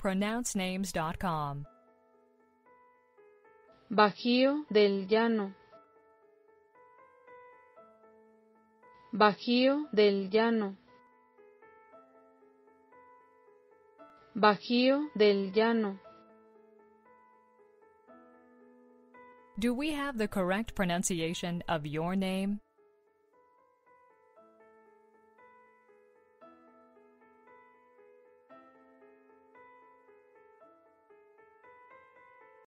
pronouncenames.com. Bajio del Llano. Bajio del Llano. Bajio del Llano. Do we have the correct pronunciation of your name?